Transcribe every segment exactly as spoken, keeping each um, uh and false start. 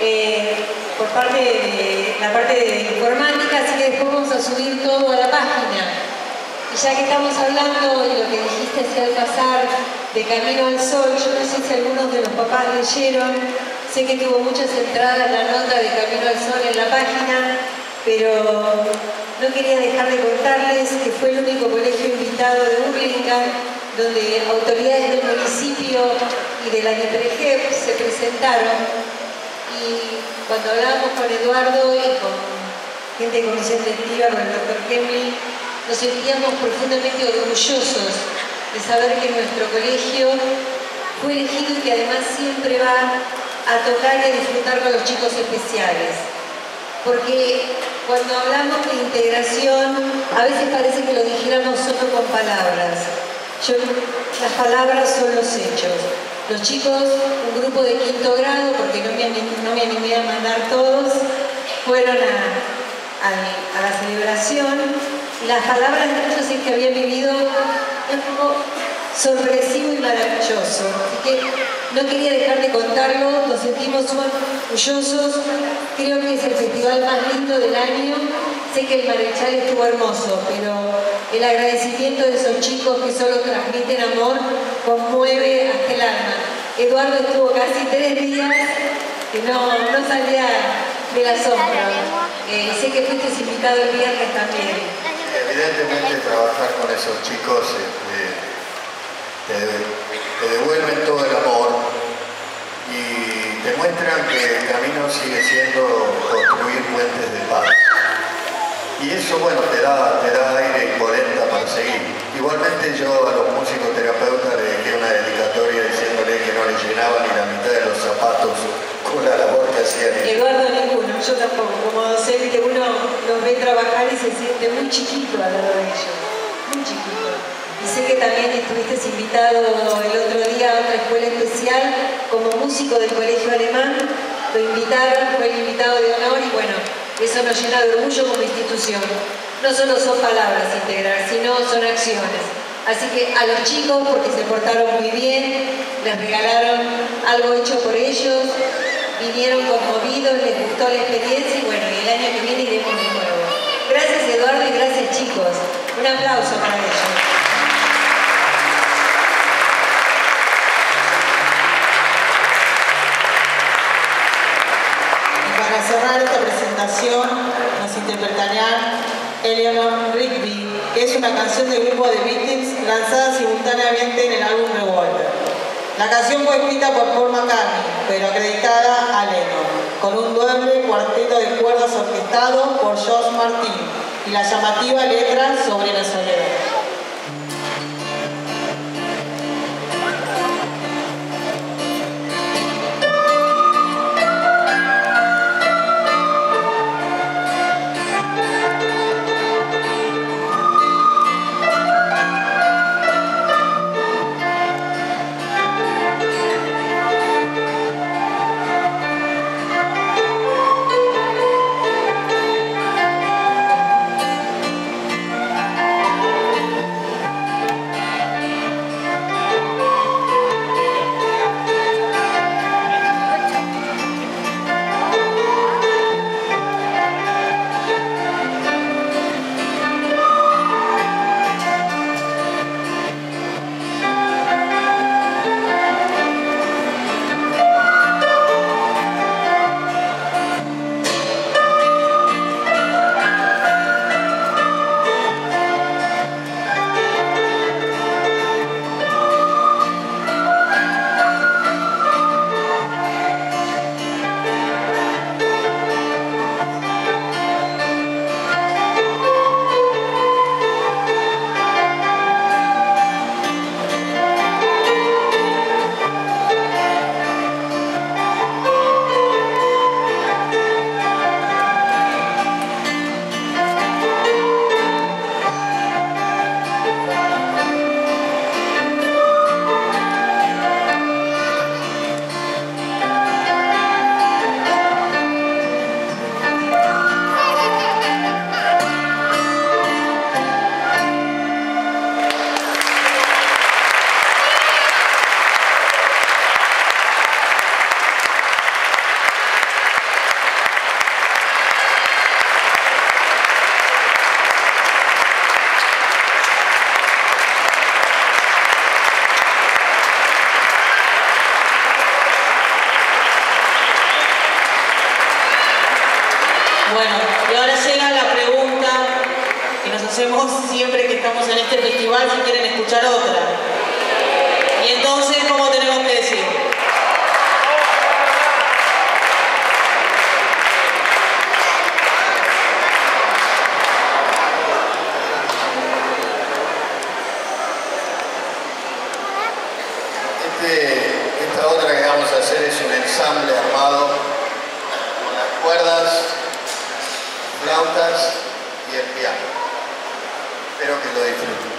eh, por parte de la parte de informática, así que después vamos a subir todo a la página. Y ya que estamos hablando de lo que dijiste hacia el pasar de Camino al Sol, yo no sé si algunos de los papás leyeron, sé que tuvo muchas entradas la nota de Camino al Sol en la página, pero no quería dejar de contarles que fue el único colegio invitado de Hurlingham, donde autoridades del municipio y de la DIPREGEP se presentaron, y cuando hablábamos con Eduardo y con gente de comisión directiva, con el doctor Kemley, nos sentíamos profundamente orgullosos de saber que nuestro colegio fue elegido y que además siempre va a tocar y a disfrutar con los chicos especiales. Porque cuando hablamos de integración, a veces parece que lo dijéramos solo con palabras. Yo, las palabras son los hechos. Los chicos, un grupo de quinto grado, porque no me, no me animé a mandar todos, fueron a, a, a la celebración, y las palabras de ellos es que habían vivido algo sorpresivo y maravilloso. Así que no quería dejar de contarlo, nos sentimos orgullosos, creo que es el festival más lindo del año. Sé que el Marechal estuvo hermoso, pero el agradecimiento de esos chicos que solo transmiten amor conmueve hasta el alma. Eduardo estuvo casi tres días que no, no salía del asombro. Eh, sé que fuiste invitado el viernes también. Evidentemente trabajar con esos chicos este, te, te devuelven todo el amor y te muestran que el camino sigue siendo construir puentes de paz. Y eso, bueno, te da, te da aire y polenta para seguir. Igualmente yo a los músicos terapeutas le dejé una dedicatoria diciéndole que no les llenaba ni la mitad de los zapatos con la labor que hacían. Eduardo ninguno, yo tampoco. Como docente uno los ve trabajar y se siente muy chiquito al lado de ellos. Muy chiquito. Y sé que también estuviste invitado el otro día a otra escuela especial como músico del colegio alemán. Lo invitaron, fue el invitado de honor y bueno, eso nos llena de orgullo como institución. No solo son palabras integrar, sino son acciones. Así que a los chicos, porque se portaron muy bien, les regalaron algo hecho por ellos, vinieron conmovidos, les gustó la experiencia y bueno, el año que viene iremos de nuevo. Gracias Eduardo y gracias chicos. Un aplauso para ellos. Para cerrar esta presentación nos interpretarán Eleanor Rigby, que es una canción del grupo The Beatles lanzada simultáneamente en el álbum Revolver. La canción fue escrita por Paul McCartney, pero acreditada a Lennon, con un doble cuarteto de cuerdas orquestado por George Martin y la llamativa letra sobre la soledad. Bueno, y ahora llega la pregunta que nos hacemos siempre que estamos en este festival, si quieren escuchar otra. Y entonces, ¿cómo tenemos que decir? Este, esta otra que vamos a hacer es un ensamble armado con las cuerdas, flautas y el piano. Espero que lo disfruten.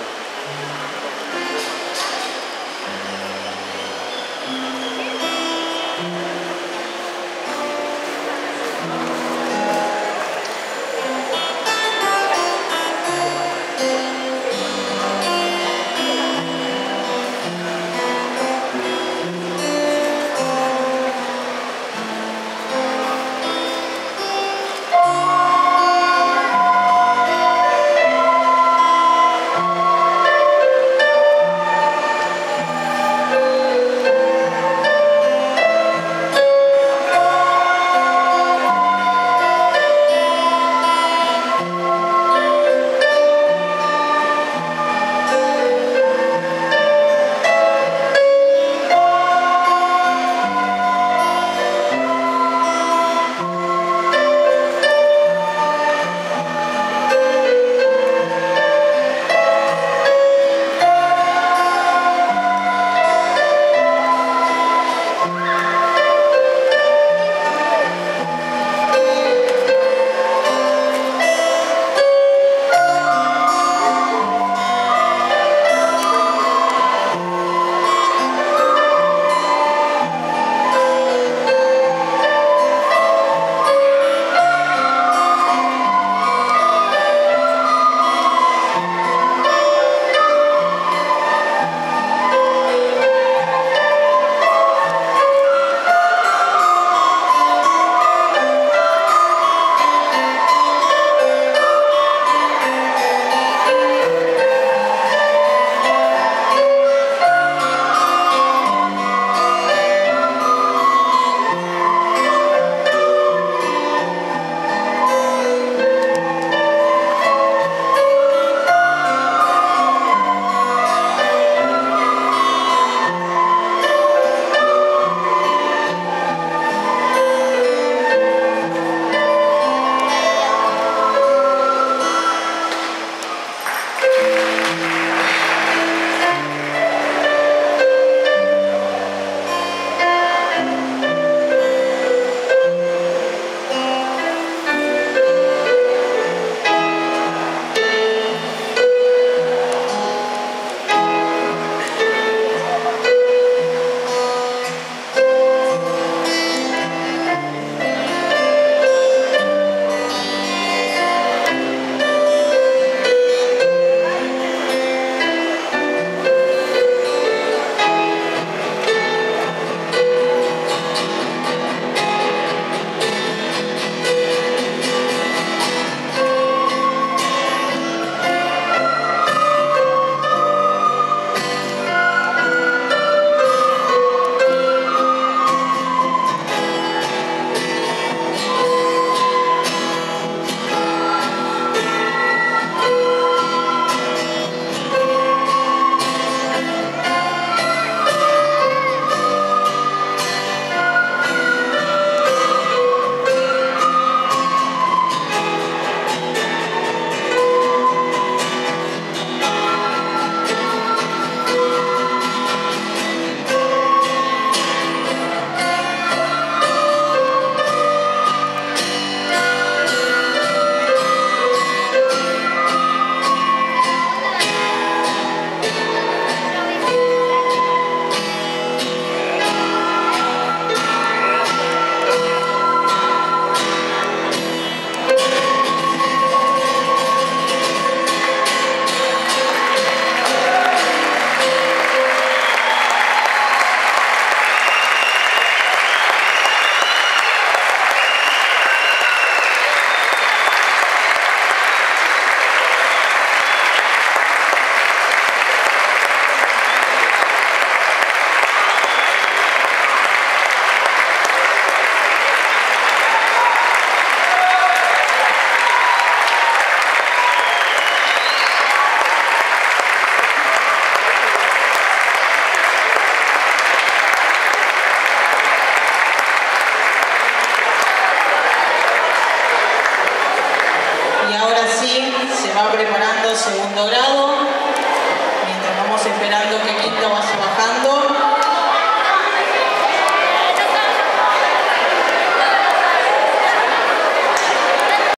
preparando segundo grado, mientras vamos esperando que quinto vaya bajando.